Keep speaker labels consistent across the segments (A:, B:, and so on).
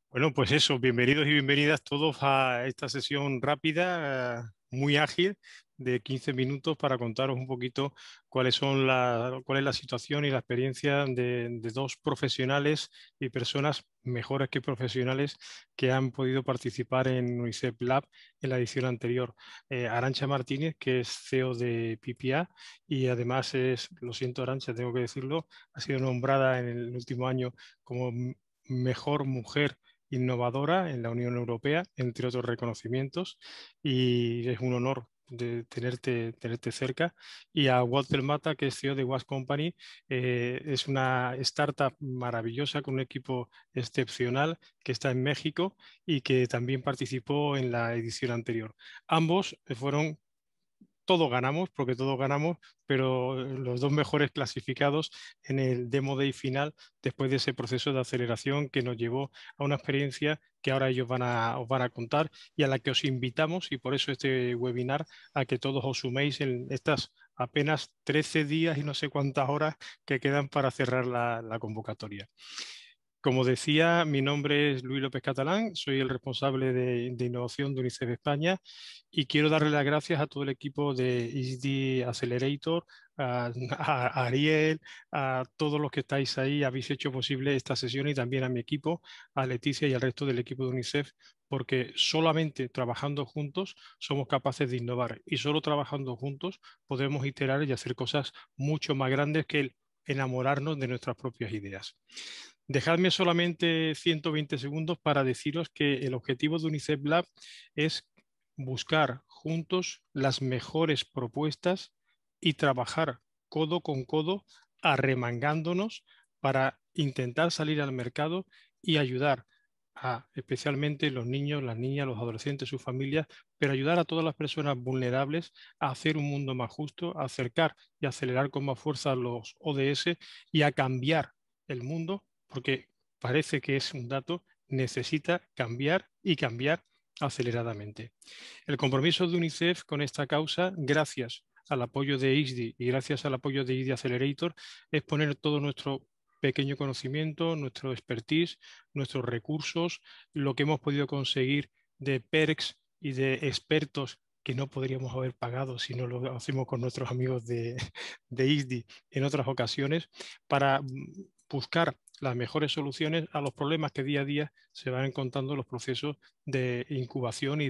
A: Bueno, pues eso, bienvenidos y bienvenidas todos a esta sesión rápida, muy ágil, de 15 minutos para contaros un poquito cuál es la situación y la experiencia de dos profesionales y personas mejores que profesionales que han podido participar en UNICEF Lab en la edición anterior. Arantxa Martínez, que es CEO de PPA y además lo siento Arantxa, tengo que decirlo, ha sido nombrada en el último año como mejor mujer innovadora en la Unión Europea, entre otros reconocimientos, y es un honor de tenerte cerca. Y a Walter Mata, que es CEO de Was Company, es una startup maravillosa con un equipo excepcional que está en México y que también participó en la edición anterior. Ambos fueron todos ganamos, porque todos ganamos, pero los dos mejores clasificados en el Demo Day final, después de ese proceso de aceleración que nos llevó a una experiencia que ahora ellos os van a contar y a la que os invitamos, y por eso este webinar, a que todos os suméis en estas apenas 13 días y no sé cuántas horas que quedan para cerrar la convocatoria. Como decía, mi nombre es Luis López Catalán, soy el responsable de innovación de UNICEF España y quiero darle las gracias a todo el equipo de ISD Accelerator, a Ariel, a todos los que estáis ahí, habéis hecho posible esta sesión y también a mi equipo, a Leticia y al resto del equipo de UNICEF, porque solamente trabajando juntos somos capaces de innovar y solo trabajando juntos podemos iterar y hacer cosas mucho más grandes que el enamorarnos de nuestras propias ideas. Dejadme solamente 120 segundos para deciros que el objetivo de UNICEF Lab es buscar juntos las mejores propuestas y trabajar codo con codo, arremangándonos para intentar salir al mercado y ayudar a especialmente los niños, las niñas, los adolescentes, sus familias, pero ayudar a todas las personas vulnerables a hacer un mundo más justo, a acercar y acelerar con más fuerza los ODS y a cambiar el mundo, porque parece que es un dato, necesita cambiar y cambiar aceleradamente. El compromiso de UNICEF con esta causa, gracias al apoyo de ISDI y gracias al apoyo de ISDI Accelerator, es poner todo nuestro pequeño conocimiento, nuestro expertise, nuestros recursos, lo que hemos podido conseguir de perks y de expertos que no podríamos haber pagado si no lo hacemos con nuestros amigos de ISDI en otras ocasiones, para buscar las mejores soluciones a los problemas que día a día se van encontrando en los procesos de incubación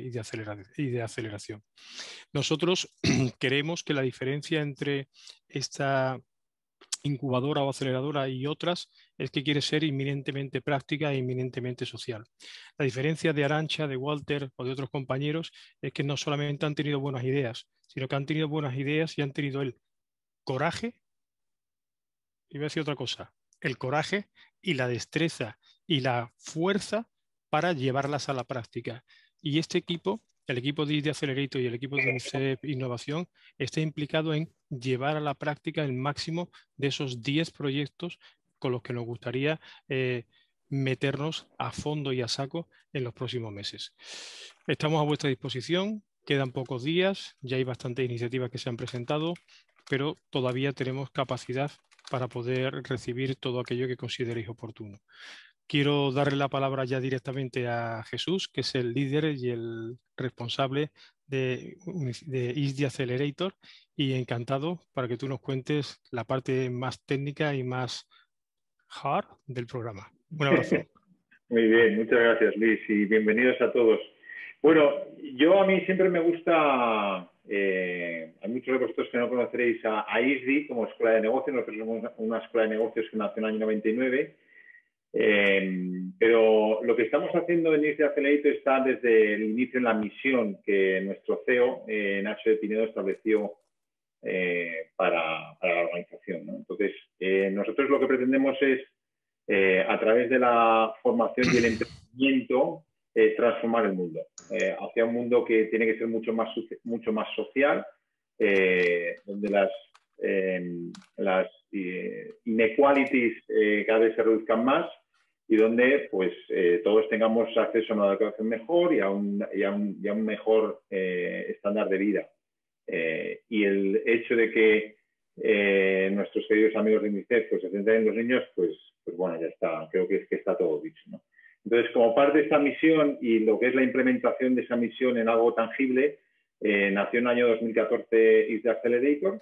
A: y de aceleración. Nosotros creemos que la diferencia entre esta incubadora o aceleradora y otras es que quiere ser inminentemente práctica e inminentemente social. La diferencia de Arantxa, de Walter o de otros compañeros es que no solamente han tenido buenas ideas, sino que han tenido buenas ideas y han tenido el coraje, y voy a decir otra cosa, el coraje y la destreza y la fuerza para llevarlas a la práctica. Y este equipo, el equipo de ID Accelerator y el equipo de UNICEF Innovación, está implicado en llevar a la práctica el máximo de esos 10 proyectos con los que nos gustaría meternos a fondo y a saco en los próximos meses. Estamos a vuestra disposición, quedan pocos días, ya hay bastantes iniciativas que se han presentado, pero todavía tenemos capacidad para poder recibir todo aquello que consideréis oportuno. Quiero darle la palabra ya directamente a Jesús, que es el líder y el responsable de ISDI Accelerator, y encantado para que tú nos cuentes la parte más técnica y más hard del programa. Un abrazo.
B: Muy bien, muchas gracias Luis y bienvenidos a todos. Bueno, a mí siempre me gusta, hay muchos de vosotros que no conoceréis a ISDI como escuela de negocios. Nosotros somos una escuela de negocios que nació en el año 99, pero lo que estamos haciendo en ISDI Accelerator está desde el inicio en la misión que nuestro CEO, Nacho de Pinedo, estableció para la organización, ¿no? Entonces, nosotros lo que pretendemos es, a través de la formación y el emprendimiento, transformar el mundo hacia un mundo que tiene que ser mucho más social, donde las inequalities cada vez se reduzcan más y donde pues todos tengamos acceso a una educación mejor y a un mejor estándar de vida. Y el hecho de que nuestros queridos amigos de UNICEF pues, se centren en los niños, pues bueno, ya está, creo que está todo dicho, ¿no? Entonces, como parte de esta misión y lo que es la implementación de esa misión en algo tangible, nació en el año 2014 ISDE Accelerator.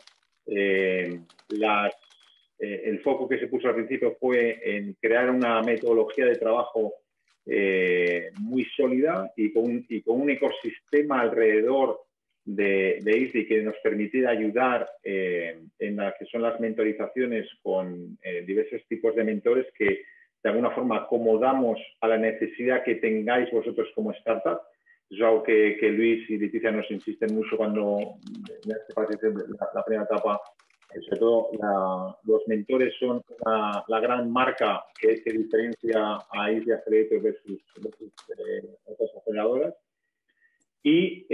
B: El foco que se puso al principio fue en crear una metodología de trabajo muy sólida y con un ecosistema alrededor de ISDE que nos permitiera ayudar en las que son las mentorizaciones con diversos tipos de mentores que de alguna forma acomodamos a la necesidad que tengáis vosotros como startup. Es algo que Luis y Leticia nos insisten mucho cuando parece la primera etapa. Sobre todo los mentores son la gran marca que diferencia a ISDE Accelerator versus otras aceleradoras. Y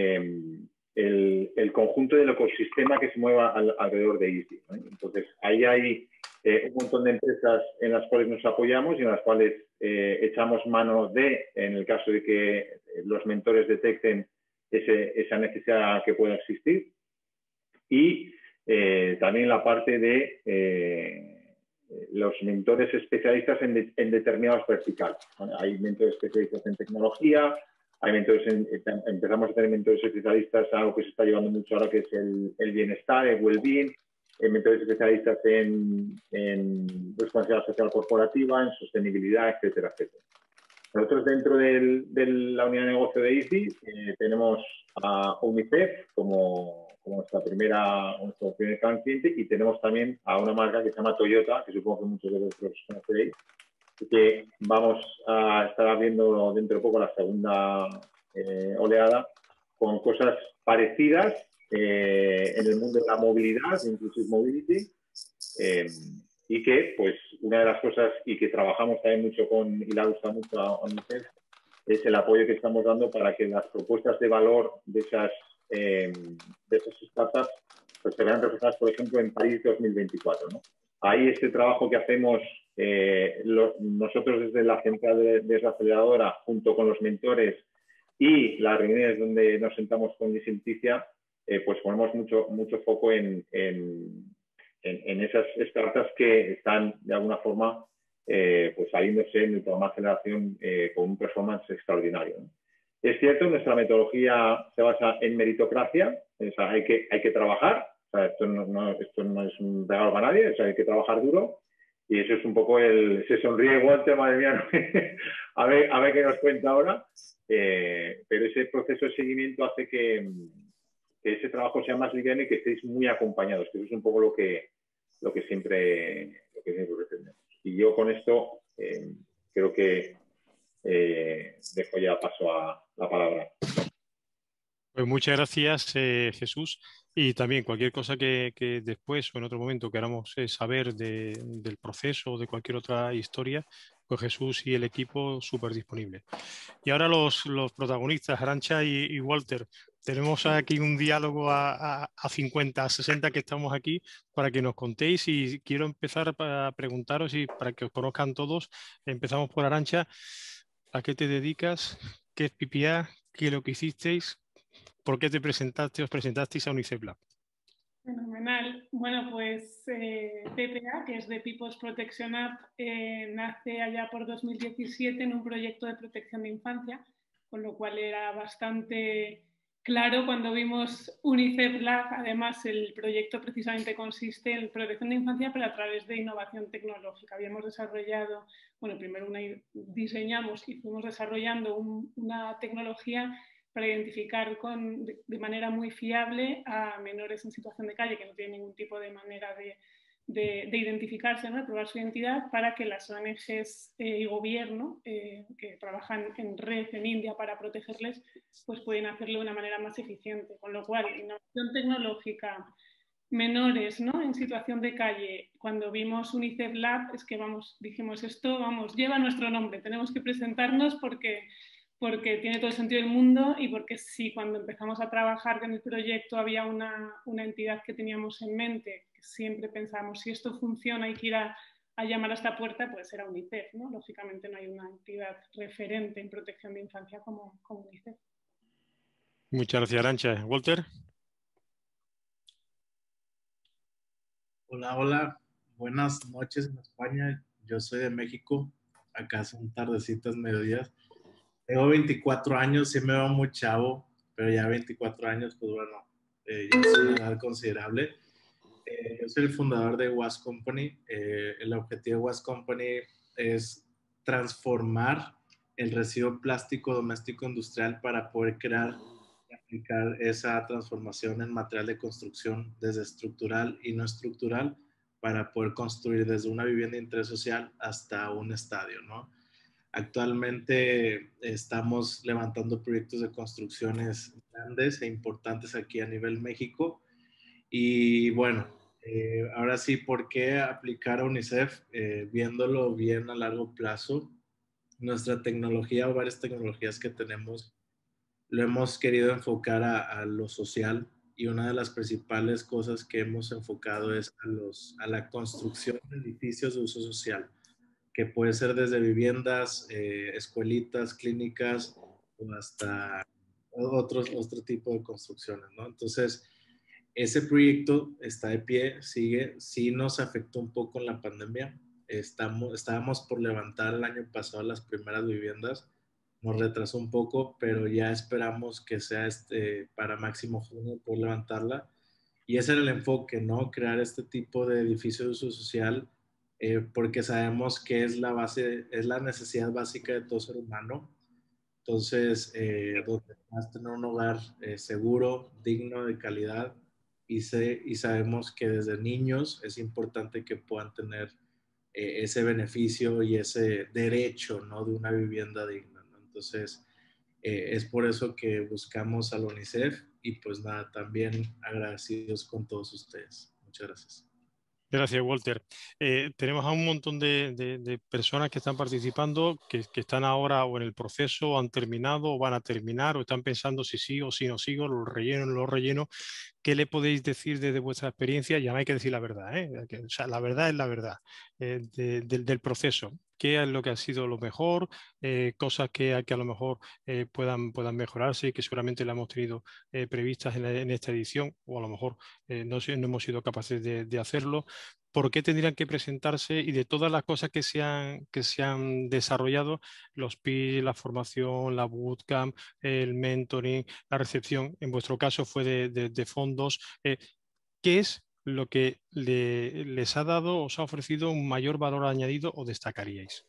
B: el conjunto del ecosistema que se mueva alrededor de ISDE, ¿no? Entonces, ahí hay un montón de empresas en las cuales nos apoyamos y en las cuales echamos mano en el caso de que los mentores detecten esa necesidad que pueda existir. Y también la parte de los mentores especialistas en determinados verticales, ¿vale? Hay mentores especialistas en tecnología, hay mentores empezamos a tener mentores especialistas a algo que se está llevando mucho ahora, que es el bienestar, el well-being, mentores especialistas en responsabilidad social corporativa, en sostenibilidad, etcétera, etcétera. Nosotros dentro de la unidad de negocio de ISDE tenemos a UNICEF como nuestro primer gran cliente, y tenemos también a una marca que se llama Toyota, que supongo que muchos de vosotros conoceréis, que vamos a estar abriendo dentro de poco la segunda oleada con cosas parecidas en el mundo de la movilidad, Inclusive Mobility, y que, pues, una de las cosas y que trabajamos también mucho y le gusta mucho a UNICEF es el apoyo que estamos dando para que las propuestas de valor de esas startups pues se vean reflejadas, por ejemplo, en París 2024, ¿no? Ahí este trabajo que hacemos nosotros desde la central de la aceleradora, junto con los mentores y las reuniones donde nos sentamos con Leticia, pues ponemos mucho foco en esas startups que están de alguna forma pues saliéndose en el programa de aceleración con un performance extraordinario, ¿no? Es cierto, nuestra metodología se basa en meritocracia, o sea, hay que trabajar, o sea, esto no es un regalo para nadie, o sea, hay que trabajar duro, y eso es un poco se sonríe Walter, madre mía, ¿no? a ver qué nos cuenta ahora, pero ese proceso de seguimiento hace que ese trabajo sea más liviano y que estéis muy acompañados, que eso es un poco lo que siempre pretendemos. Y yo con esto creo que dejo ya paso a la palabra.
A: Pues muchas gracias, Jesús. Y también cualquier cosa que después o en otro momento queramos saber del proceso o de cualquier otra historia, pues Jesús y el equipo súper disponibles. Y ahora los protagonistas, Arantxa y Walter. Tenemos aquí un diálogo a 50, a 60 que estamos aquí para que nos contéis, y quiero empezar a preguntaros y para que os conozcan todos. Empezamos por Arantxa. ¿A qué te dedicas? ¿Qué es PPA? ¿Qué es lo que hicisteis? ¿Por qué os presentasteis a UNICEF Lab?
C: Fenomenal. Bueno, pues PPA, que es de People's Protection App, nace allá por 2017 en un proyecto de protección de infancia, con lo cual era bastante claro cuando vimos UNICEF Lab. Además, el proyecto precisamente consiste en protección de infancia, pero a través de innovación tecnológica. Habíamos desarrollado, bueno, primero diseñamos y fuimos desarrollando una tecnología para identificar de manera muy fiable a menores en situación de calle que no tienen ningún tipo de manera de identificarse, ¿no? De probar su identidad, para que las ONGs y gobierno que trabajan en red en India para protegerles, pues pueden hacerlo de una manera más eficiente. Con lo cual, innovación tecnológica, menores, ¿no?, en situación de calle. Cuando vimos UNICEF Lab, es que dijimos esto, lleva nuestro nombre, tenemos que presentarnos porque tiene todo el sentido del mundo, y porque sí, cuando empezamos a trabajar en el proyecto había una entidad que teníamos en mente, que siempre pensábamos, si esto funciona hay que ir a llamar a esta puerta, pues era UNICEF, ¿no? Lógicamente no hay una entidad referente en protección de infancia como UNICEF.
A: Muchas gracias, Arantxa. Walter.
D: Hola, hola. Buenas noches en España. Yo soy de México. acá son tardecitas, mediodías. Tengo 24 años, sí me veo muy chavo, pero ya 24 años, pues bueno, ya es una edad considerable. Yo soy el fundador de Was Company. El objetivo de Was Company es transformar el residuo plástico doméstico industrial para poder crear y aplicar esa transformación en material de construcción desde estructural y no estructural para poder construir desde una vivienda de interés social hasta un estadio, ¿no? Actualmente estamos levantando proyectos de construcciones grandes e importantes aquí a nivel México. Y bueno, ahora sí, ¿por qué aplicar a UNICEF? Viéndolo bien a largo plazo, nuestra tecnología o varias tecnologías que tenemos, lo hemos querido enfocar a lo social, y una de las principales cosas que hemos enfocado es a la construcción de edificios de uso social, que puede ser desde viviendas, escuelitas, clínicas o hasta otro tipo de construcciones, ¿no? Entonces, ese proyecto está de pie, sigue, sí nos afectó un poco en la pandemia. Estábamos por levantar el año pasado las primeras viviendas, nos retrasó un poco, pero ya esperamos que sea para máximo junio poder levantarla. Y ese era el enfoque, ¿no? Crear este tipo de edificio de uso social, porque sabemos que es la base, es la necesidad básica de todo ser humano. Entonces, donde vas a tener un hogar seguro, digno, de calidad, y sabemos que desde niños es importante que puedan tener ese beneficio y ese derecho, ¿no? De una vivienda digna, ¿no? Entonces, es por eso que buscamos a la UNICEF, y pues nada, también agradecidos con todos ustedes. Muchas gracias.
A: Gracias, Walter. Tenemos a un montón de personas que están participando, que están ahora o en el proceso, o han terminado, o van a terminar, o están pensando si sí o si no sigo, lo relleno, no lo relleno. ¿Qué le podéis decir desde vuestra experiencia? Ya no hay que decir la verdad, ¿eh? O sea, la verdad es la verdad del proceso. ¿Qué es lo que ha sido lo mejor? Cosas que a lo mejor puedan mejorarse y que seguramente la hemos tenido previstas en esta edición, o a lo mejor no hemos sido capaces de hacerlo. ¿Por qué tendrían que presentarse? Y de todas las cosas que se han desarrollado, los PIS, la formación, la bootcamp, el mentoring, la recepción, en vuestro caso fue de fondos. ¿Qué es lo que les ha dado, os ha ofrecido un mayor valor añadido o destacaríais?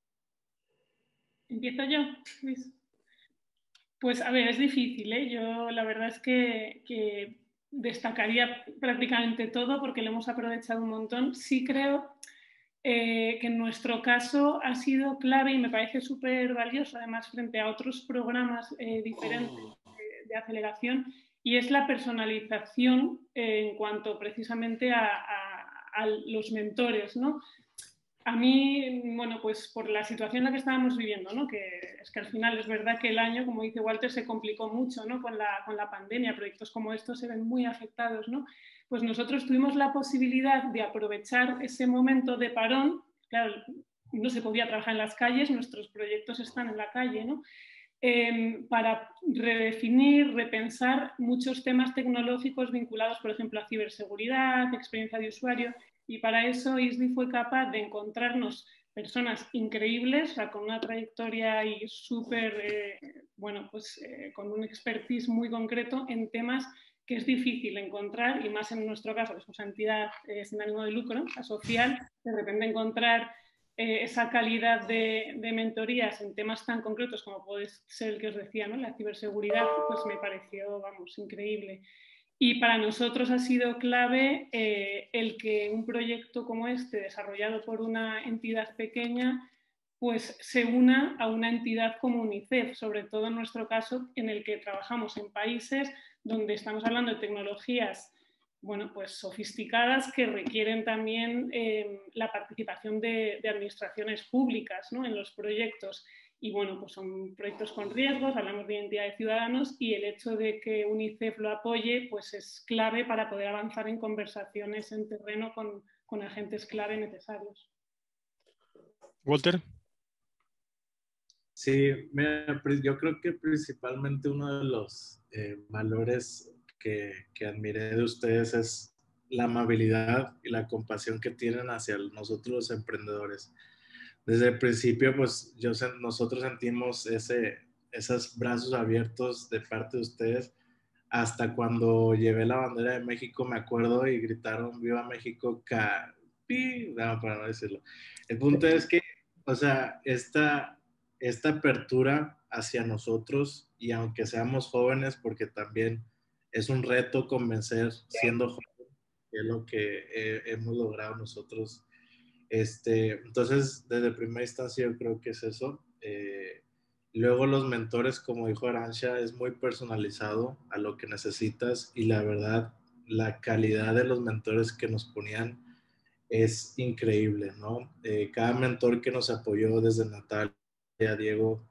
C: ¿Empiezo yo, Luis? Pues a ver, es difícil, ¿eh? Yo la verdad es que destacaría prácticamente todo porque lo hemos aprovechado un montón. Sí creo que en nuestro caso ha sido clave y me parece súper valioso, además, frente a otros programas diferentes de aceleración, y es la personalización en cuanto precisamente a los mentores, ¿no? A mí, bueno, pues por la situación en la que estábamos viviendo, ¿no? Que es que al final es verdad que el año, como dice Walter, se complicó mucho, ¿no? Con la pandemia, proyectos como estos se ven muy afectados, ¿no? Pues nosotros tuvimos la posibilidad de aprovechar ese momento de parón. Claro, no se podía trabajar en las calles, nuestros proyectos están en la calle, ¿no? Para redefinir, repensar muchos temas tecnológicos vinculados, por ejemplo, a ciberseguridad, experiencia de usuario, y para eso ISDI fue capaz de encontrarnos personas increíbles, o sea, con una trayectoria y súper, bueno, pues con un expertise muy concreto en temas que es difícil encontrar, y más en nuestro caso, que somos una entidad sin ánimo de lucro, la social, de repente encontrar esa calidad de mentorías en temas tan concretos como puede ser el que os decía, ¿no? La ciberseguridad, pues me pareció, vamos, increíble. Y para nosotros ha sido clave el que un proyecto como este, desarrollado por una entidad pequeña, pues se una a una entidad como UNICEF, sobre todo en nuestro caso, en el que trabajamos en países donde estamos hablando de tecnologías, bueno, pues sofisticadas, que requieren también la participación de administraciones públicas, ¿no? En los proyectos. Y bueno, pues son proyectos con riesgos, hablamos de identidad de ciudadanos, y el hecho de que UNICEF lo apoye pues es clave para poder avanzar en conversaciones en terreno con agentes clave necesarios.
A: Walter.
D: Sí, mira, yo creo que principalmente uno de los valores que admiré de ustedes es la amabilidad y la compasión que tienen hacia nosotros los emprendedores. desde el principio, pues nosotros sentimos esos brazos abiertos de parte de ustedes. Hasta cuando llevé la bandera de México, me acuerdo, y gritaron "Viva México", no, para no decirlo. El punto es que, o sea, esta apertura hacia nosotros, y aunque seamos jóvenes, porque también es un reto convencer siendo jóvenes, que es lo que hemos logrado nosotros. Entonces, desde primera instancia yo creo que es eso. Luego los mentores, como dijo Arantxa, es muy personalizado a lo que necesitas, y la verdad, la calidad de los mentores que nos ponían es increíble, ¿no? Cada mentor que nos apoyó, desde Natalia, Diego,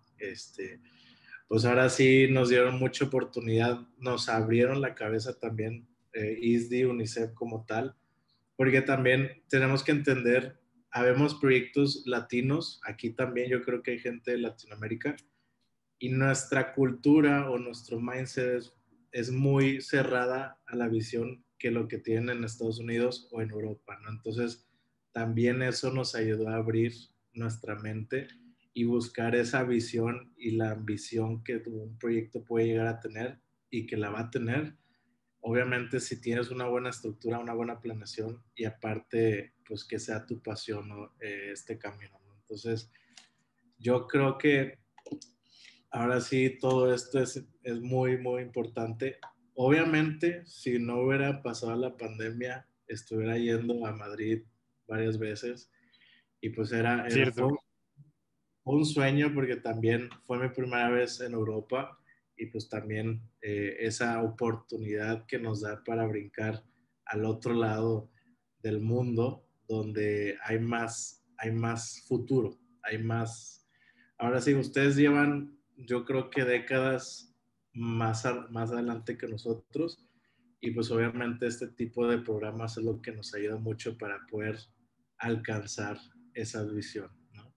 D: pues ahora sí nos dieron mucha oportunidad, nos abrieron la cabeza también, ISDI, UNICEF como tal, porque también tenemos que entender, habemos proyectos latinos, aquí también yo creo que hay gente de Latinoamérica, y nuestra cultura o nuestro mindset es muy cerrada a la visión que lo que tienen en Estados Unidos o en Europa, ¿no? Entonces, también eso nos ayudó a abrir nuestra mente y buscar esa visión y la ambición que un proyecto puede llegar a tener, y que la va a tener. Obviamente, si tienes una buena estructura, una buena planeación, y aparte, pues que sea tu pasión, ¿no? Este camino, ¿no? Entonces, yo creo que ahora sí todo esto es muy, muy importante. Obviamente, si no hubiera pasado la pandemia, estuviera yendo a Madrid varias veces, y pues
A: Cierto.
D: fue un sueño, porque también fue mi primera vez en Europa, y pues también esa oportunidad que nos da para brincar al otro lado del mundo, donde hay más futuro, hay más. Ahora sí, ustedes llevan, yo creo que décadas más adelante que nosotros, y pues obviamente este tipo de programas es lo que nos ayuda mucho para poder alcanzar esa visión, ¿no?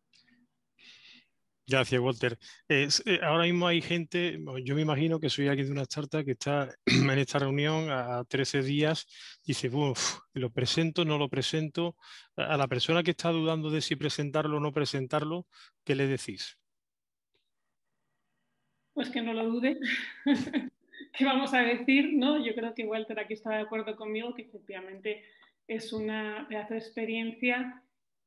A: Gracias, Walter. Ahora mismo hay gente, yo me imagino que soy alguien de una startup que está en esta reunión a 13 días, dice, uff, lo presento, no lo presento. A la persona que está dudando de si presentarlo o no presentarlo, ¿qué le decís?
C: Pues que no lo dude. ¿Qué vamos a decir? ¿No? Yo creo que Walter aquí está de acuerdo conmigo, que efectivamente es una pedazo de experiencia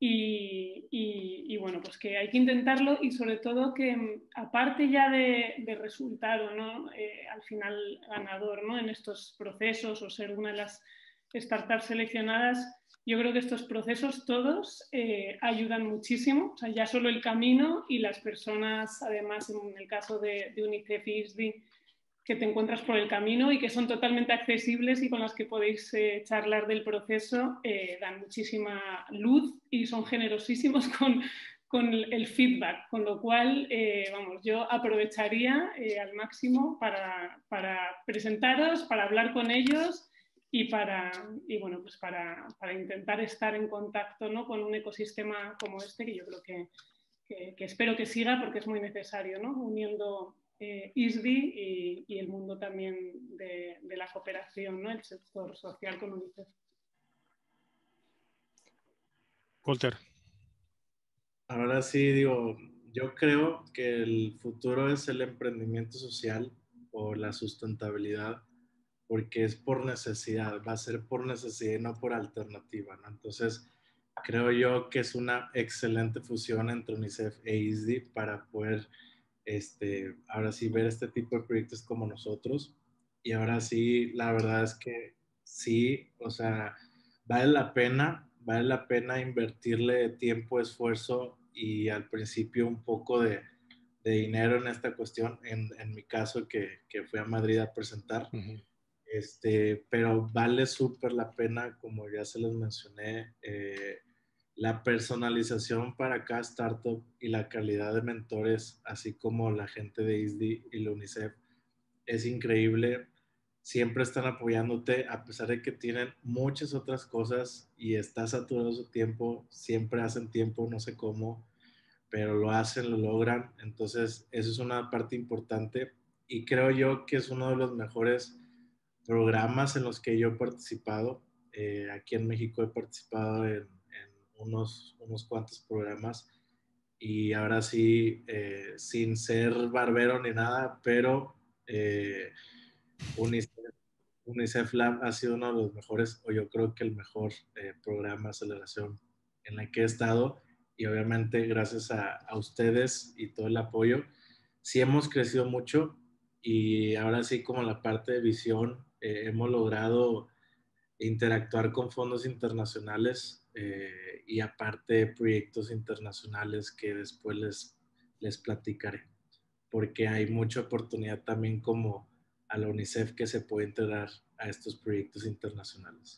C: y bueno, pues que hay que intentarlo, y sobre todo que aparte ya de resultado, ¿no? Al final ganador, ¿no? En estos procesos, o ser una de las startups seleccionadas, yo creo que estos procesos todos ayudan muchísimo. O sea, ya solo el camino y las personas, además en el caso de UNICEF y ISDI, que te encuentras por el camino y que son totalmente accesibles y con las que podéis charlar del proceso, dan muchísima luz y son generosísimos con el feedback, con lo cual, vamos, yo aprovecharía al máximo para presentaros, para hablar con ellos y bueno, pues para intentar estar en contacto, ¿no? Con un ecosistema como este, que yo creo que espero que siga, porque es muy necesario, ¿no? Uniendo ISDI y el mundo también de la cooperación, ¿no? El sector social con UNICEF.
A: Walter.
D: Ahora sí, digo, yo creo que el futuro es el emprendimiento social o la sustentabilidad, porque es por necesidad, va a ser por necesidad y no por alternativa, ¿no? Entonces, creo yo que es una excelente fusión entre UNICEF e ISDI para poder, ahora sí, ver este tipo de proyectos como nosotros. Y ahora sí, la verdad es que sí, o sea, vale la pena invertirle tiempo, esfuerzo y al principio un poco de dinero en esta cuestión, en mi caso que fui a Madrid a presentar.
A: Uh-huh.
D: Pero vale súper la pena, como ya se los mencioné, la personalización para cada startup y la calidad de mentores, así como la gente de ISDI y la UNICEF, es increíble. Siempre están apoyándote, a pesar de que tienen muchas otras cosas y está saturado su tiempo, siempre hacen tiempo, no sé cómo, pero lo hacen, lo logran. Entonces, eso es una parte importante, y creo yo que es uno de los mejores programas en los que yo he participado. Aquí en México he participado en unos cuantos programas, Y ahora sí, sin ser barbero ni nada, pero UNICEF Lab ha sido uno de los mejores, o yo creo que el mejor programa de aceleración en el que he estado. Y obviamente gracias a ustedes y todo el apoyo, sí hemos crecido mucho y ahora sí como la parte de visión, hemos logrado interactuar con fondos internacionales y aparte proyectos internacionales que después les platicaré, porque hay mucha oportunidad también como a la UNICEF que se puede integrar a estos proyectos internacionales.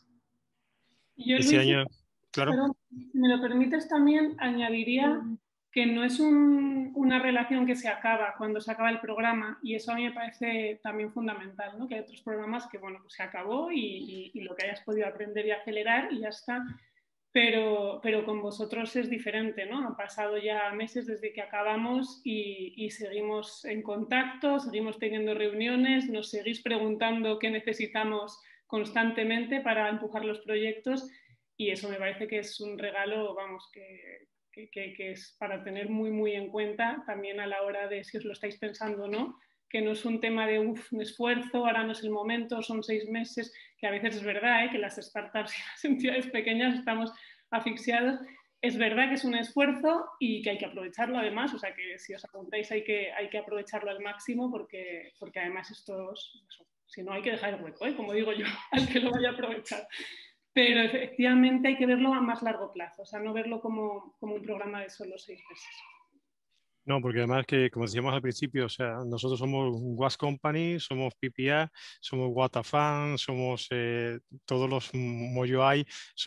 C: Yo,
A: Este
C: Luis,
A: año, claro.
C: perdón, si me lo permites también, añadiría que no es una relación que se acaba cuando se acaba el programa, y eso a mí me parece también fundamental, ¿no? Que hay otros programas que, bueno, pues se acabó y lo que hayas podido aprender y acelerar y ya está. Pero con vosotros es diferente, ¿no? Han pasado ya meses desde que acabamos y seguimos en contacto, seguimos teniendo reuniones, nos seguís preguntando qué necesitamos constantemente para empujar los proyectos, y eso me parece que es un regalo, vamos, que es para tener muy, muy en cuenta también a la hora de si os lo estáis pensando o no, que no es un tema de un esfuerzo, ahora no es el momento, son 6 meses, que a veces es verdad, que las startups y las entidades pequeñas estamos asfixiados. Es verdad que es un esfuerzo y que hay que aprovecharlo además, o sea que si os apuntáis hay que aprovecharlo al máximo porque además si no hay que dejar el hueco, como digo yo, al que lo vaya a aprovechar. Pero efectivamente hay que verlo a más largo plazo, o sea, no verlo como un programa de solo 6 meses.
A: No, porque además que, como decíamos al principio, o sea, nosotros somos Was Company, somos PPA, somos Watafan, somos todos los Moyoai,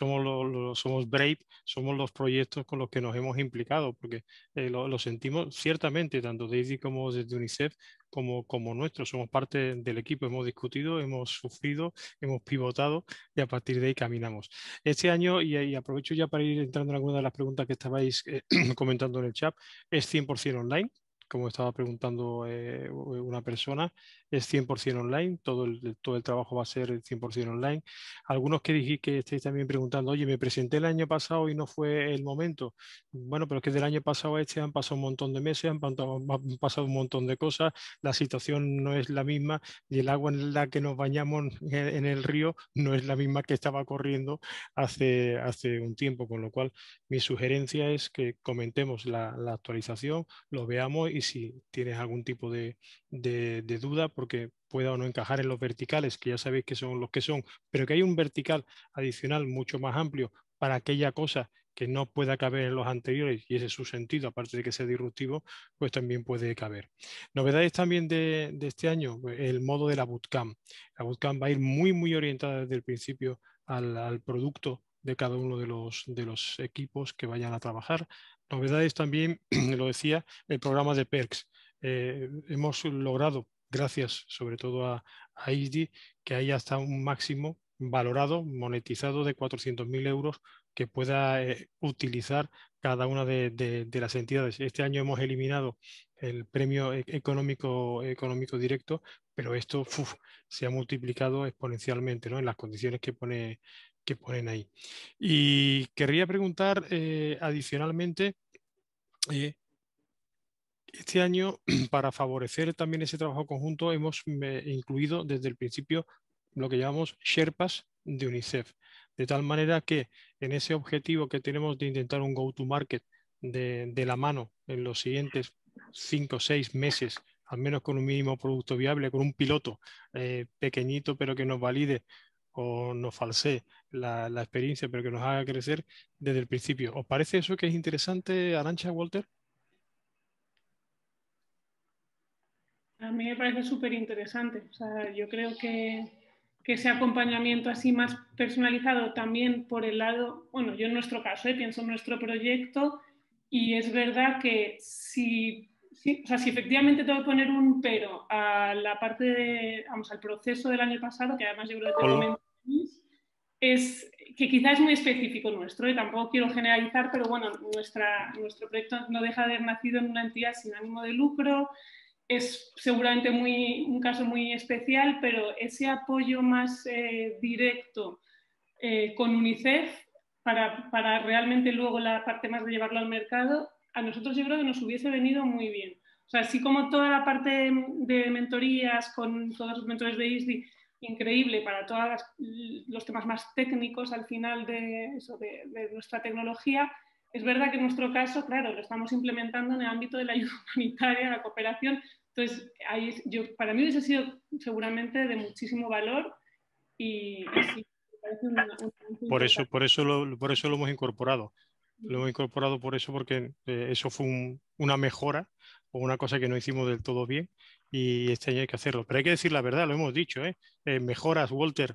A: somos Brave, somos los proyectos con los que nos hemos implicado, porque lo sentimos ciertamente, tanto Daisy como desde UNICEF, como nuestros, somos parte del equipo, hemos discutido, hemos sufrido, hemos pivotado y a partir de ahí caminamos. Este año, y aprovecho ya para ir entrando en alguna de las preguntas que estabais comentando en el chat, es 100% online, como estaba preguntando una persona, es 100% online, todo el trabajo va a ser 100% online. Algunos que dije que estáis también preguntando, oye, me presenté el año pasado y no fue el momento. Bueno, pero es que del año pasado a este han pasado un montón de meses, han pasado un montón de cosas, la situación no es la misma y el agua en la que nos bañamos en el río no es la misma que estaba corriendo hace un tiempo, con lo cual mi sugerencia es que comentemos la actualización, lo veamos y si tienes algún tipo de duda, porque pueda o no encajar en los verticales, que ya sabéis que son los que son, pero que hay un vertical adicional mucho más amplio para aquella cosa que no pueda caber en los anteriores, y ese es su sentido, aparte de que sea disruptivo, pues también puede caber. Novedades también de este año, el modo de la bootcamp. La bootcamp va a ir muy, muy orientada desde el principio al producto de cada uno de los equipos que vayan a trabajar. Novedades también, lo decía, el programa de Perks. Hemos logrado, gracias sobre todo a ISDI, que haya hasta un máximo valorado, monetizado de 400.000 euros que pueda utilizar cada una de las entidades. Este año hemos eliminado el premio económico directo, pero esto se ha multiplicado exponencialmente, ¿no? En las condiciones que ponen ahí. Y querría preguntar adicionalmente, este año, para favorecer también ese trabajo conjunto, hemos incluido desde el principio lo que llamamos Sherpas de UNICEF, de tal manera que en ese objetivo que tenemos de intentar un go-to-market de la mano en los siguientes 5 o 6 meses, al menos con un mínimo producto viable, con un piloto pequeñito pero que nos valide o nos falsee la experiencia, pero que nos haga crecer desde el principio. ¿Os parece eso que es interesante, Arantxa, Walter?
C: A mí me parece súper interesante. O sea, yo creo que ese acompañamiento así más personalizado también por el lado, bueno, yo en nuestro caso, pienso en nuestro proyecto y es verdad que o sea, si efectivamente tengo que poner un pero a la parte vamos, al proceso del año pasado, que además yo creo que te comenté, es que quizás es muy específico nuestro, y tampoco quiero generalizar, pero bueno, nuestro proyecto no deja de haber nacido en una entidad sin ánimo de lucro. Es seguramente un caso muy especial, pero ese apoyo más directo con UNICEF para realmente luego la parte más de llevarlo al mercado a nosotros yo creo que nos hubiese venido muy bien. O sea, así como toda la parte de mentorías con todos los mentores de ISDI, increíble para todos los temas más técnicos al final de nuestra tecnología, es verdad que en nuestro caso, claro, lo estamos implementando en el ámbito de la ayuda humanitaria, la cooperación. Entonces, para mí hubiese sido seguramente de muchísimo valor y sí, me parece un punto importante.
A: Por eso lo hemos incorporado. Lo hemos incorporado por eso, porque eso fue una mejora o una cosa que no hicimos del todo bien y este año hay que hacerlo. Pero hay que decir la verdad, lo hemos dicho, ¿eh? Mejoras, Walter.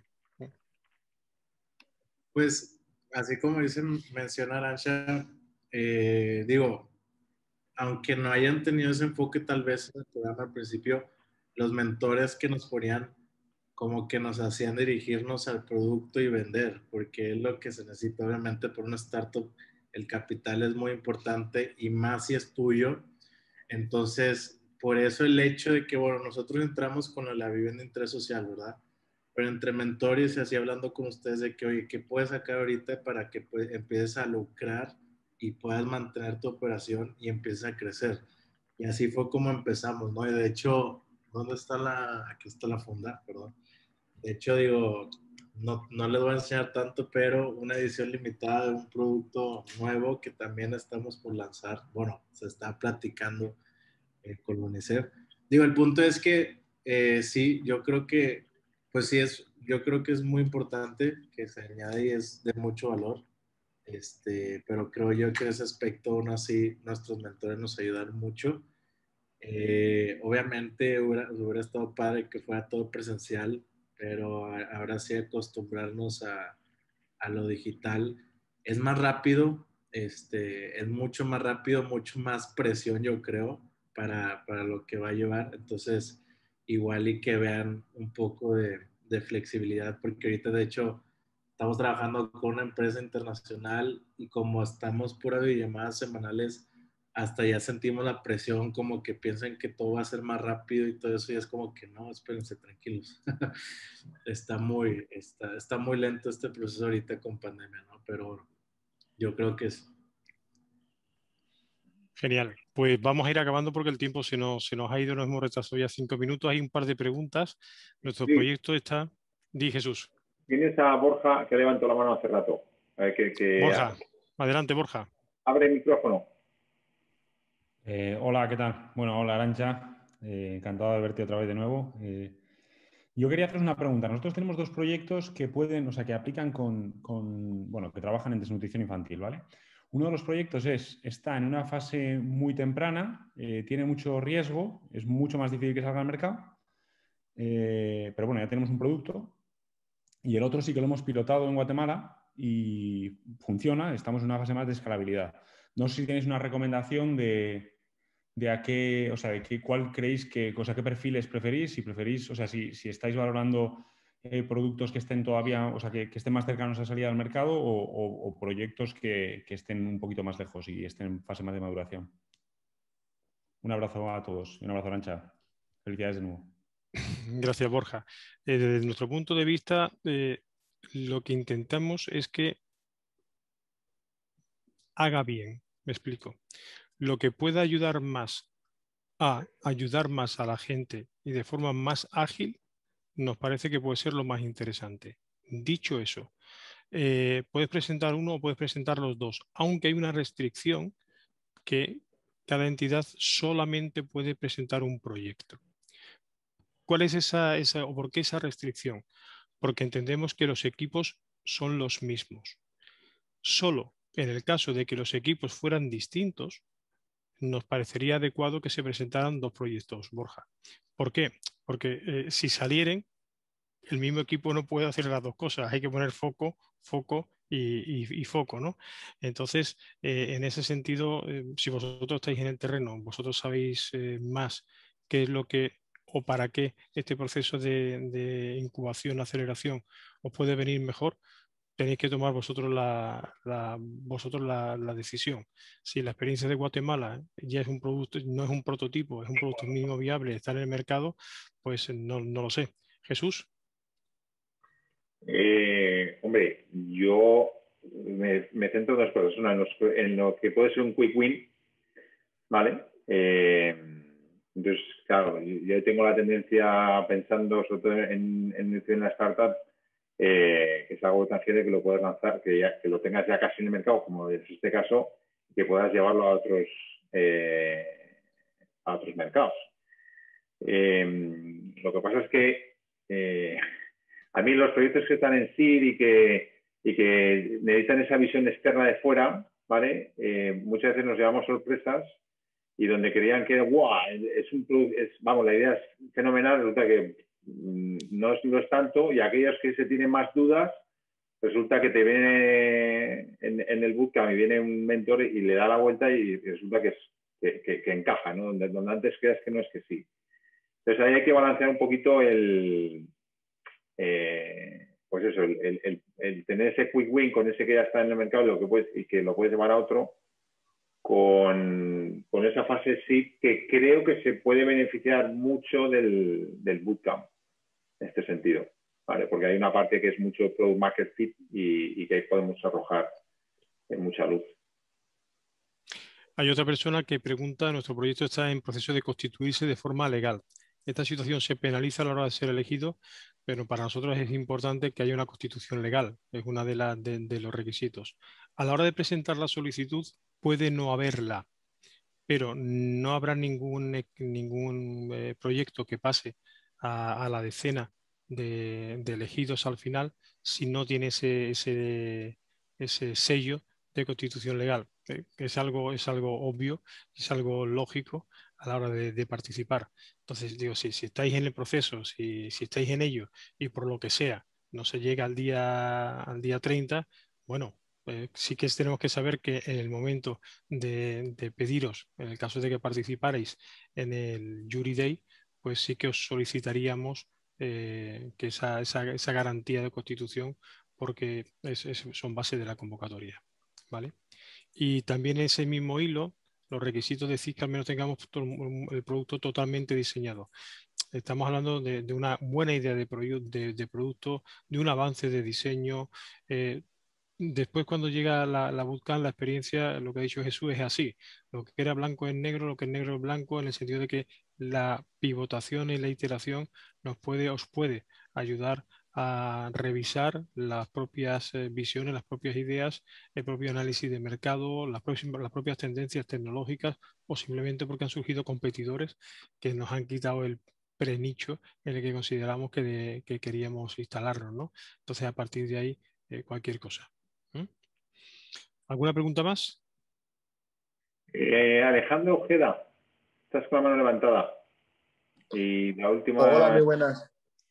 D: Pues, así como menciona Arantxa, digo, aunque no hayan tenido ese enfoque tal vez en el programa al principio, los mentores que nos ponían como que nos hacían dirigirnos al producto y vender, porque es lo que se necesita. Obviamente por una startup el capital es muy importante y más si es tuyo. Entonces, por eso el hecho de que, bueno, nosotros entramos con la vivienda de interés social, ¿verdad? Pero entre mentores y así hablando con ustedes de que, oye, ¿qué puedes sacar ahorita para que pues, empieces a lucrar y puedas mantener tu operación y empieces a crecer? Y así fue como empezamos, ¿no? Y de hecho, ¿dónde está aquí está la funda, perdón. De hecho, digo, no les voy a enseñar tanto, pero una edición limitada de un producto nuevo que también estamos por lanzar. Bueno, se está platicando con UNICEF. Digo, el punto es que sí, yo creo que, pues sí, yo creo que es muy importante que se añade y es de mucho valor. Pero creo yo que en ese aspecto, aún así, nuestros mentores nos ayudaron mucho. Obviamente hubiera estado padre que fuera todo presencial, pero ahora sí acostumbrarnos a lo digital es más rápido, es mucho más rápido, mucho más presión, yo creo, para lo que va a llevar. Entonces, igual y que vean un poco de flexibilidad, porque ahorita, de hecho, estamos trabajando con una empresa internacional y como estamos pura videollamadas semanales, hasta ya sentimos la presión, como que piensan que todo va a ser más rápido y todo eso, y es como que no, espérense, tranquilos. Está muy lento este proceso ahorita con pandemia, ¿no? Pero yo creo que es...
A: Genial. Pues vamos a ir acabando porque el tiempo se nos ha ido, nos hemos retrasado ya 5 minutos. Hay un par de preguntas. Nuestro
B: Sí,
A: proyecto está... Di Jesús.
B: tienes a Borja que levantó la mano hace rato. A ver,
A: Borja, adelante, Borja.
B: abre el micrófono.
E: Hola, ¿qué tal? Bueno, hola Arantxa, encantado de verte otra vez de nuevo. Yo quería hacer una pregunta. Nosotros tenemos dos proyectos que pueden, o sea, que aplican bueno, que trabajan en desnutrición infantil, ¿vale? Uno de los proyectos está en una fase muy temprana, tiene mucho riesgo, es mucho más difícil que salga al mercado, pero bueno, ya tenemos un producto. Y el otro sí que lo hemos pilotado en Guatemala y funciona, estamos en una fase más de escalabilidad. No sé si tenéis una recomendación de a qué, o sea, cuál creéis que, o sea, qué perfiles preferís, si preferís, o sea, si estáis valorando productos que estén todavía, o sea, que estén más cercanos a salida al mercado o proyectos que estén un poquito más lejos y estén en fase más de maduración. Un abrazo a todos y un abrazo, Arantxa. Felicidades de nuevo.
A: Gracias, Borja. Desde nuestro punto de vista, lo que intentamos es que haga bien. Me explico. Lo que pueda ayudar más a la gente y de forma más ágil, nos parece que puede ser lo más interesante. Dicho eso, puedes presentar uno o puedes presentar los dos, aunque hay una restricción que cada entidad solamente puede presentar un proyecto. ¿Cuál es o por qué esa restricción? Porque entendemos que los equipos son los mismos. Solo en el caso de que los equipos fueran distintos, nos parecería adecuado que se presentaran dos proyectos, Borja. ¿Por qué? Porque si salieren, el mismo equipo no puede hacer las dos cosas. Hay que poner foco, foco y foco, ¿no? Entonces, en ese sentido, si vosotros estáis en el terreno, vosotros sabéis más qué es lo que o para qué este proceso de incubación, aceleración os puede venir mejor, tenéis que tomar vosotros la decisión. Si la experiencia de Guatemala ya es un producto, no es un prototipo, es un producto mínimo viable, está en el mercado, pues no lo sé. Jesús.
B: Hombre, yo me centro en dos cosas. Una, en lo que puede ser un quick win, ¿vale? Entonces, claro, yo tengo la tendencia pensando sobre todo en la startup, que es algo tangible que lo puedas lanzar, que lo tengas ya casi en el mercado, como es este caso, que puedas llevarlo a otros mercados. Lo que pasa es que a mí los proyectos que están en SIR y que necesitan esa visión externa de fuera, ¿vale? Muchas veces nos llevamos sorpresas y donde creían que ¡guau! Vamos, la idea es fenomenal, resulta que no es tanto, y aquellos que se tienen más dudas, resulta que te viene en el bootcamp y viene un mentor y le da la vuelta y resulta que encaja, ¿no? Donde antes creas que no, es que sí. Entonces ahí hay que balancear un poquito pues eso, el tener ese quick win con ese que ya está en el mercado y que lo puedes llevar a otro con esa fase sí, que creo que se puede beneficiar mucho del bootcamp en este sentido, ¿vale? Porque hay una parte que es mucho product market fit y que ahí podemos arrojar mucha luz.
A: Hay otra persona que pregunta: nuestro proyecto está en proceso de constituirse de forma legal. Esta situación se penaliza a la hora de ser elegido, pero para nosotros es importante que haya una constitución legal, es uno de los requisitos. A la hora de presentar la solicitud puede no haberla, pero no habrá ningún proyecto que pase a la decena de elegidos al final si no tiene ese sello de constitución legal, que es algo obvio, es algo lógico a la hora de participar. Entonces, digo, si estáis en el proceso, si estáis en ello y por lo que sea no se llega al día 30, bueno, sí que tenemos que saber que en el momento de pediros, en el caso de que participarais en el Jury Day, pues sí que os solicitaríamos que esa garantía de constitución, porque son base de la convocatoria, ¿vale? Y también en ese mismo hilo, los requisitos decís que al menos tengamos el producto totalmente diseñado. Estamos hablando de una buena idea de producto, de un avance de diseño. Después, cuando llega la bootcamp, la experiencia, lo que ha dicho Jesús es así. Lo que era blanco es negro, lo que es negro es blanco, en el sentido de que la pivotación y la iteración os puede ayudar a revisar las propias visiones, las propias ideas, el propio análisis de mercado, las propias tendencias tecnológicas, o simplemente porque han surgido competidores que nos han quitado el prenicho en el que consideramos que queríamos instalarnos, ¿no? Entonces, a partir de ahí, cualquier cosa. ¿Alguna pregunta más?
B: Alejandro Ojeda, estás con la mano levantada. Y la última...
F: Hola, muy buenas.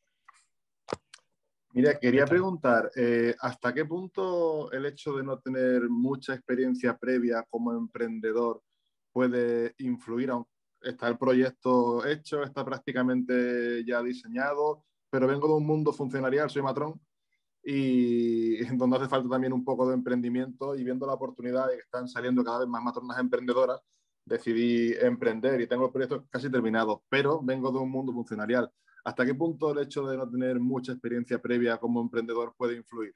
F: Mira, quería
A: ¿Qué tal?
F: preguntar, ¿hasta qué punto el hecho de no tener mucha experiencia previa como emprendedor puede influir? Está el proyecto hecho, está prácticamente ya diseñado, pero vengo de un mundo funcionarial, soy matrón, y donde hace falta también un poco de emprendimiento, y viendo la oportunidad de que están saliendo cada vez más matronas emprendedoras, decidí emprender y tengo el proyecto casi terminado, pero vengo de un mundo funcionarial. ¿Hasta qué punto el hecho de no tener mucha experiencia previa como emprendedor puede influir?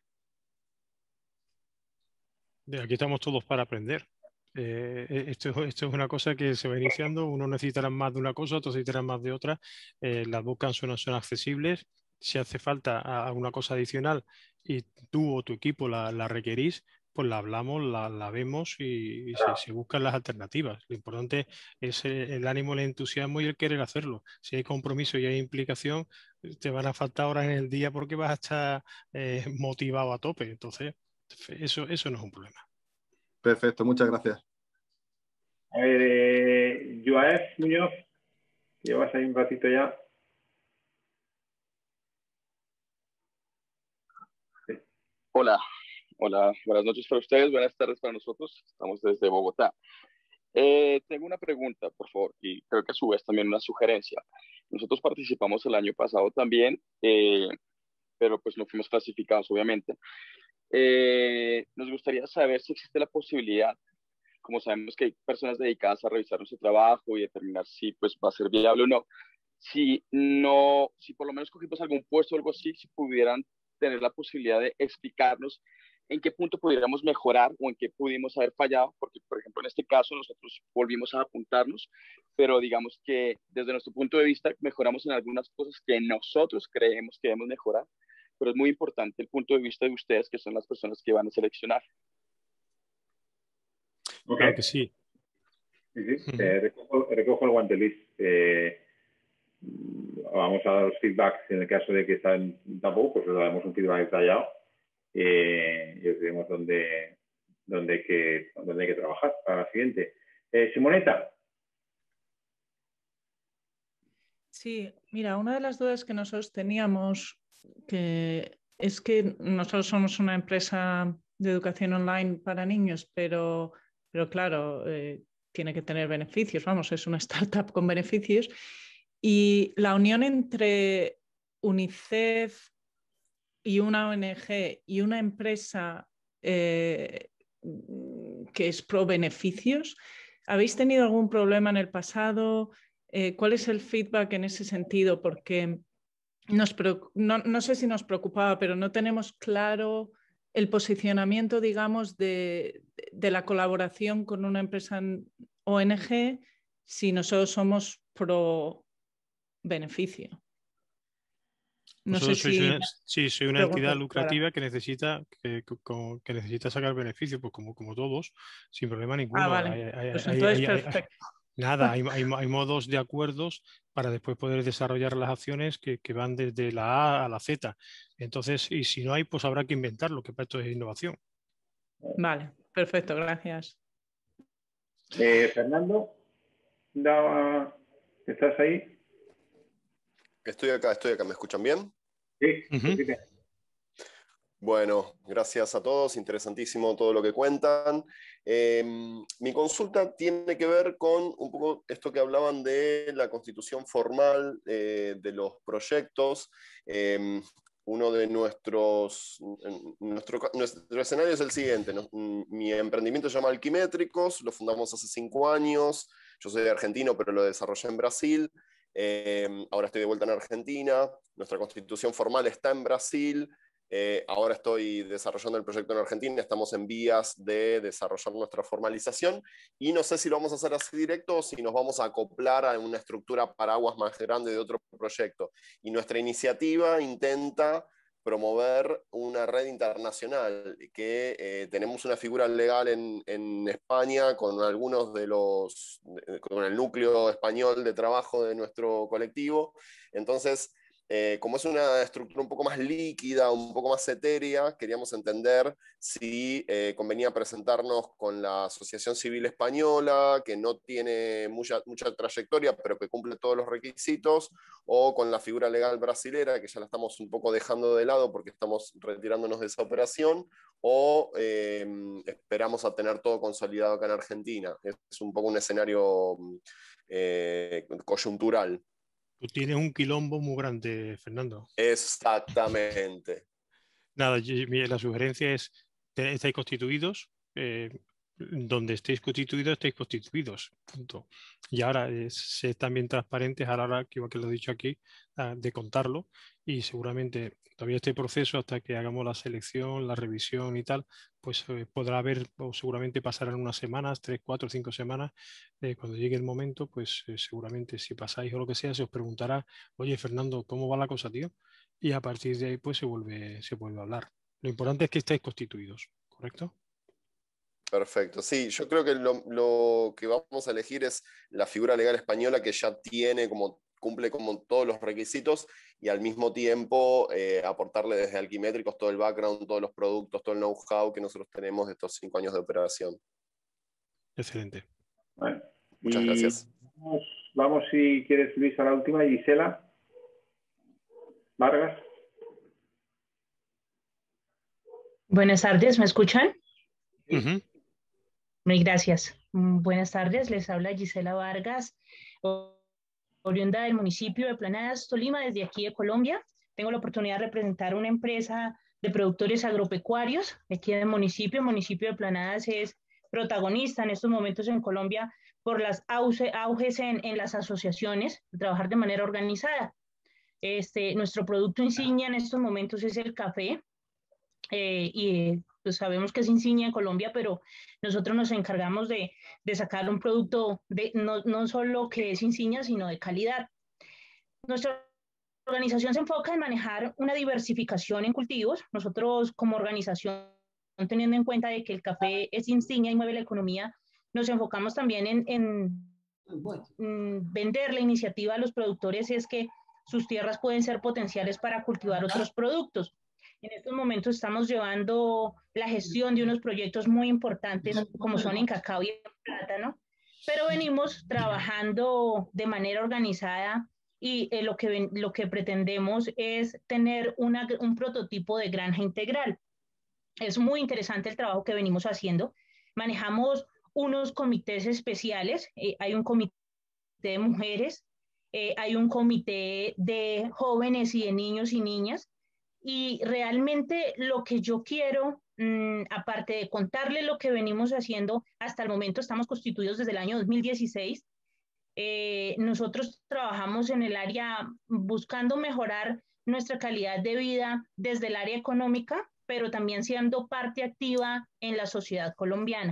A: Aquí estamos todos para aprender. Esto es una cosa que se va iniciando, uno necesitará más de una cosa, otros necesitarán más de otra. Las bootcamps son accesibles. Si hace falta alguna cosa adicional y tú o tu equipo la requerís, pues la hablamos, la vemos y se buscan las alternativas. Lo importante es el ánimo, el entusiasmo y el querer hacerlo. Si hay compromiso y hay implicación, te van a faltar horas en el día porque vas a estar motivado a tope. Entonces, eso no es un problema.
F: Perfecto, muchas gracias.
B: A ver, Joaes Muñoz, llevas ahí un ratito ya. Sí.
G: Hola, buenas noches para ustedes, buenas tardes para nosotros. Estamos desde Bogotá. Tengo una pregunta, por favor, y creo que a su vez también una sugerencia. Nosotros participamos el año pasado también, pero pues no fuimos clasificados, obviamente. Nos gustaría saber si existe la posibilidad, como sabemos que hay personas dedicadas a revisar nuestro trabajo y determinar si pues va a ser viable o no, si por lo menos cogimos algún puesto o algo así, si pudieran tener la posibilidad de explicarnos en qué punto pudiéramos mejorar o en qué pudimos haber fallado, porque por ejemplo ejemplo, en este caso nosotros volvimos a apuntarnos, pero digamos que desde nuestro punto de vista mejoramos en algunas cosas que nosotros creemos que debemos mejorar, pero es muy importante el punto de vista de ustedes, que son las personas que van a seleccionar.
B: Okay.
A: Claro que sí.
B: Sí. Recojo el guante, Luis. Vamos a dar los feedbacks en el caso de que están tampoco, pues le damos un feedback detallado y os diremos dónde hay que trabajar para la siguiente. Simonetta.
H: Sí, mira, una de las dudas que nosotros teníamos es que nosotros somos una empresa de educación online para niños, pero claro, tiene que tener beneficios, vamos, es una startup con beneficios. Y la unión entre UNICEF y una ONG y una empresa que es pro beneficios, ¿habéis tenido algún problema en el pasado? ¿Cuál es el feedback en ese sentido? Porque no sé si nos preocupaba, pero no tenemos claro el posicionamiento, digamos, de la colaboración con una empresa ONG si nosotros somos pro beneficio. No sé si
A: soy una entidad lucrativa que necesita sacar beneficio, pues como todos, sin problema ninguno.
H: Vale. Pues entonces perfecto.
A: Nada, hay modos de acuerdos para después poder desarrollar las acciones que van desde la A a la Z. Entonces, y si no hay, pues habrá que inventarlo, que para esto es innovación.
H: Vale, perfecto, gracias.
B: Fernando, ¿estás ahí?
I: Estoy acá, ¿me escuchan bien?
B: Sí.
I: Bueno, gracias a todos, interesantísimo todo lo que cuentan. Mi consulta tiene que ver con un poco esto que hablaban de la constitución formal de los proyectos. Uno de nuestro escenario es el siguiente. Mi emprendimiento se llama Alquimétricos, lo fundamos hace 5 años. Yo soy argentino, pero lo desarrollé en Brasil. Ahora estoy de vuelta en Argentina. Nuestra constitución formal está en Brasil. Ahora estoy desarrollando el proyecto en Argentina, estamos en vías de desarrollar nuestra formalización y no sé si lo vamos a hacer así directo o si nos vamos a acoplar a una estructura paraguas más grande de otro proyecto. Y nuestra iniciativa intenta promover una red internacional, que tenemos una figura legal en España con con el núcleo español de trabajo de nuestro colectivo. Entonces, como es una estructura un poco más líquida, un poco más etérea, queríamos entender si convenía presentarnos con la Asociación Civil Española, que no tiene mucha trayectoria, pero que cumple todos los requisitos, o con la figura legal brasilera, que ya la estamos un poco dejando de lado porque estamos retirándonos de esa operación, o esperamos a tener todo consolidado acá en Argentina. Es un poco un escenario coyuntural.
A: Tú tienes un quilombo muy grande, Fernando.
I: Exactamente.
A: Nada, la sugerencia es, estáis constituidos, donde estéis constituidos, punto. Y ahora ser también transparentes a la hora, que igual que lo he dicho aquí, de contarlo, y seguramente todavía este proceso, hasta que hagamos la selección, la revisión y tal, pues podrá haber, o seguramente pasarán unas semanas, 3, 4, 5 semanas, cuando llegue el momento, pues seguramente si pasáis o lo que sea, se os preguntará, oye Fernando, ¿cómo va la cosa, tío? Y a partir de ahí pues se vuelve a hablar. Lo importante es que estéis constituidos, ¿correcto?
I: Perfecto, sí, yo creo que lo que vamos a elegir es la figura legal española que ya cumple como todos los requisitos y al mismo tiempo aportarle desde Alquimétricos todo el background, todos los productos, todo el know-how que nosotros tenemos de estos 5 años de operación.
A: Excelente.
B: Bueno,
I: muchas gracias.
B: Vamos, si quieres, Luis, a la última. Gisela Vargas.
J: Buenas tardes, ¿me escuchan?
A: Uh-huh.
J: Muy gracias. Buenas tardes, les habla Gisela Vargas, oriunda del municipio de Planadas, Tolima, desde aquí de Colombia. Tengo la oportunidad de representar una empresa de productores agropecuarios aquí en el municipio. El municipio de Planadas es protagonista en estos momentos en Colombia por las auges en las asociaciones, de trabajar de manera organizada. Nuestro producto insignia en estos momentos es el café. Y pues sabemos que es insignia en Colombia, pero nosotros nos encargamos de sacar un producto no solo que es insignia, sino de calidad. Nuestra organización se enfoca en manejar una diversificación en cultivos. Nosotros como organización, teniendo en cuenta de que el café es insignia y mueve la economía, nos enfocamos también en vender la iniciativa a los productores, es que sus tierras pueden ser potenciales para cultivar otros productos. En estos momentos estamos llevando la gestión de unos proyectos muy importantes como son en cacao y en plátano, pero venimos trabajando de manera organizada y lo que pretendemos es tener un prototipo de granja integral. Es muy interesante el trabajo que venimos haciendo. Manejamos unos comités especiales, hay un comité de mujeres, hay un comité de jóvenes y de niños y niñas, y realmente lo que yo quiero, aparte de contarles lo que venimos haciendo, hasta el momento estamos constituidos desde el año 2016, nosotros trabajamos en el área buscando mejorar nuestra calidad de vida desde el área económica, pero también siendo parte activa en la sociedad colombiana.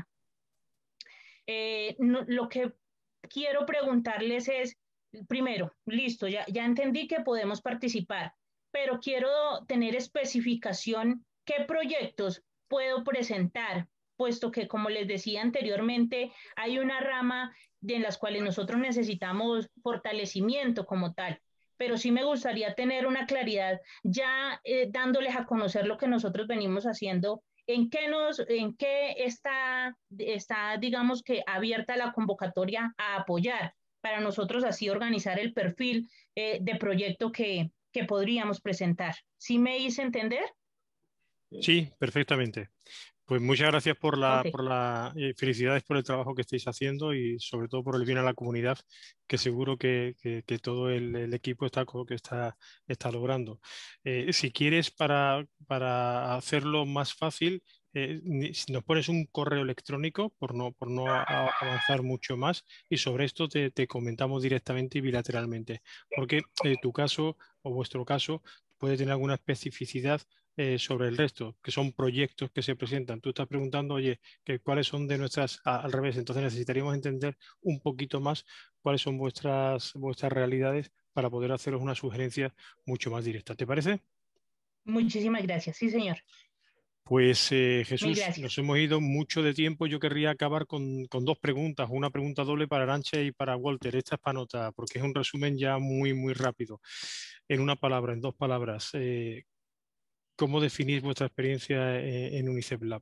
J: Lo que quiero preguntarles es, primero, listo, ya entendí que podemos participar, pero quiero tener especificación qué proyectos puedo presentar, puesto que, como les decía anteriormente, hay una rama en las cuales nosotros necesitamos fortalecimiento como tal, pero sí me gustaría tener una claridad ya dándoles a conocer lo que nosotros venimos haciendo, en qué está, digamos que abierta la convocatoria a apoyar, para nosotros así organizar el perfil de proyecto que podríamos presentar. ¿Sí me hice entender?
A: Sí, perfectamente. Pues muchas gracias por
J: Okay.
A: felicidades por el trabajo que estáis haciendo y sobre todo por el bien a la comunidad, que seguro que todo el equipo está logrando. Si quieres, para hacerlo más fácil, si nos pones un correo electrónico por no avanzar mucho más, y sobre esto te comentamos directamente y bilateralmente, porque tu caso o vuestro caso puede tener alguna especificidad sobre el resto, que son proyectos que se presentan. Tú estás preguntando, oye, cuáles son de nuestras, al revés, entonces necesitaríamos entender un poquito más cuáles son vuestras realidades para poder haceros una sugerencia mucho más directa. ¿Te parece?
J: Muchísimas gracias, sí, señor.
A: Pues
J: Mil
A: Jesús,
J: gracias.
A: nos hemos ido mucho de tiempo. Yo querría acabar con dos preguntas, una pregunta doble para Arantxa y para Walter. Esta es para nota, porque es un resumen ya muy, muy rápido. En una palabra, en dos palabras, ¿cómo definís vuestra experiencia en UNICEF Lab?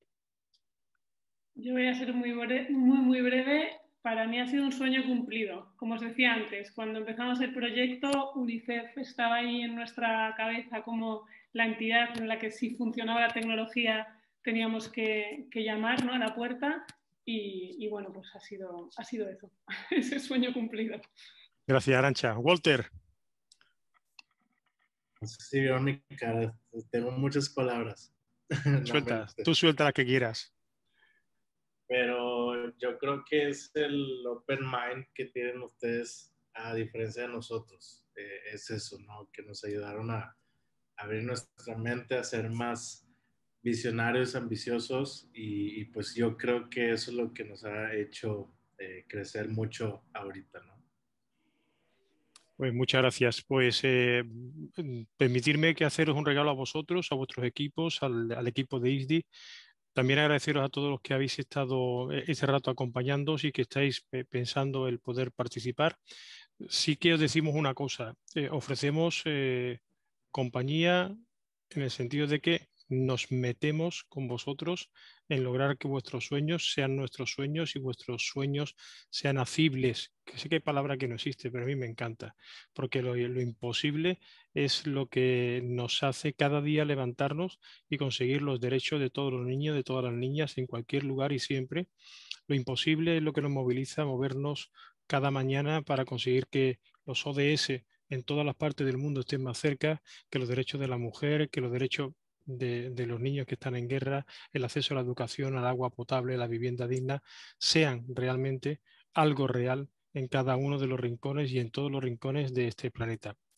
C: Yo voy a ser muy breve. Para mí ha sido un sueño cumplido. Como os decía antes, cuando empezamos el proyecto, UNICEF estaba ahí en nuestra cabeza como la entidad en la que, si funcionaba la tecnología, teníamos que llamar, ¿no?, a la puerta. Y bueno, pues ha sido eso, ese sueño cumplido.
A: Gracias, Arantxa. Walter.
D: Sí, Verónica, tengo muchas palabras.
A: Tú suelta las que quieras.
D: Pero yo creo que es el open mind que tienen ustedes a diferencia de nosotros. Es eso, ¿no? Que nos ayudaron a abrir nuestra mente, a ser más visionarios, ambiciosos, y pues yo creo que eso es lo que nos ha hecho crecer mucho ahorita, ¿no?
A: Pues muchas gracias. Pues permitirme que haceros un regalo a vosotros, a vuestros equipos, al equipo de ISDI. También agradeceros a todos los que habéis estado ese rato acompañándoos y que estáis pensando el poder participar. Sí que os decimos una cosa, ofrecemos compañía en el sentido de que nos metemos con vosotros en lograr que vuestros sueños sean nuestros sueños y vuestros sueños sean acibles, que sé que hay palabra que no existe, pero a mí me encanta, porque lo imposible es lo que nos hace cada día levantarnos y conseguir los derechos de todos los niños, de todas las niñas, en cualquier lugar y siempre. Lo imposible es lo que nos moviliza a movernos cada mañana para conseguir que los ODS en todas las partes del mundo estén más cerca, que los derechos de la mujer, que los derechos de los niños que están en guerra, el acceso a la educación, al agua potable, a la vivienda digna, sean realmente algo real en cada uno de los rincones y en todos los rincones de este planeta.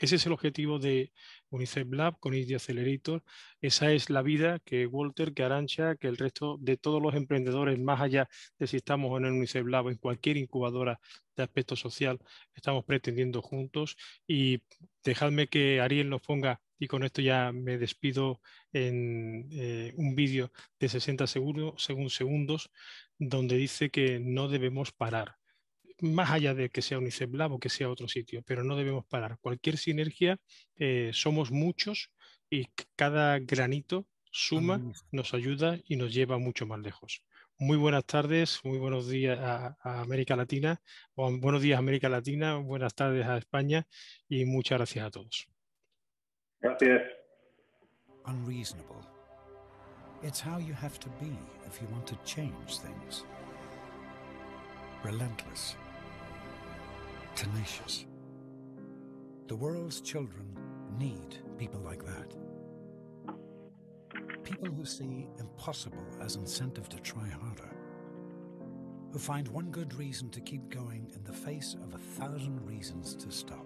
A: Ese es el objetivo de UNICEF Lab con ID Accelerator. Esa es la vida que Walter, que Arantxa, que el resto de todos los emprendedores, más allá de si estamos en el UNICEF Lab o en cualquier incubadora de aspecto social, estamos pretendiendo juntos. Y dejadme que Ariel nos ponga, y con esto ya me despido, en un vídeo de 60 segundos donde dice que no debemos parar. Más allá de que sea UNICEF Lab o que sea otro sitio, pero no debemos parar. Cualquier sinergia, somos muchos y cada granito suma, nos ayuda y nos lleva mucho más lejos. Muy buenas tardes, muy buenos días a América Latina, o buenos días a América Latina, buenas tardes a España y muchas gracias a todos.
B: Gracias.
K: Unreasonable. It's how you have to be if you want to change things. Relentless. Tenacious. The world's children need people like that. People who see impossible as incentive to try harder. Who find one good reason to keep going in the face of 1,000 reasons to stop.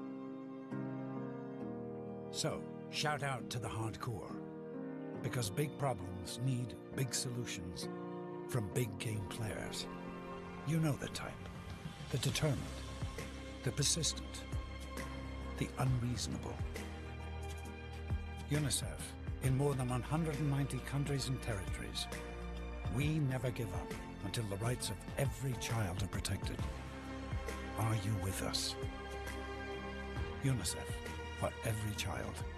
K: So, shout out to the hardcore. Because big problems need big solutions from big game players. You know the type. The determined. The persistent, the unreasonable. UNICEF, in more than 190 countries and territories. We never give up until the rights of every child are protected. Are you with us? UNICEF, for every child.